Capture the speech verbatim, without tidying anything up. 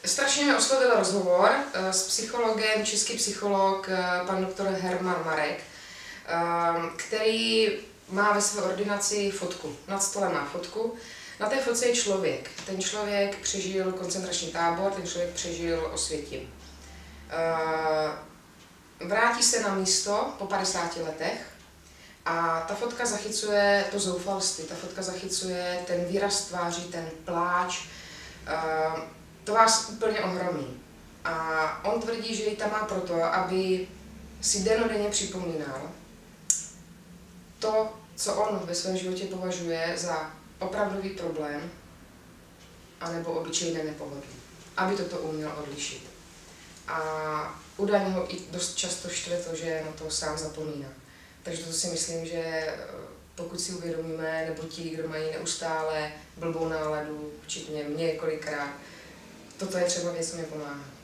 Strašně mě oslovil rozhovor s psychologem, český psycholog, pan doktor Herman Marek, který má ve své ordinaci fotku. Nad stolem má fotku. Na té fotce je člověk. Ten člověk přežil koncentrační tábor, ten člověk přežil Osvětim. Vrátí se na místo po padesáti letech a ta fotka zachycuje to zoufalství, ta fotka zachycuje ten výraz tváří, ten pláč. To vás úplně ohromí. A on tvrdí, že ji tam má proto, aby si dennodenně připomínal to, co on ve svém životě považuje za opravdový problém anebo obyčejné nepohodlí. Aby toto uměl odlišit. A údajně ho i dost často štve to, že na to sám zapomíná. Takže to si myslím, že pokud si uvědomíme, nebo ti, kdo mají neustále blbou náladu, včetně mě kolikrát, toto je třeba věc, co mi pomáhá.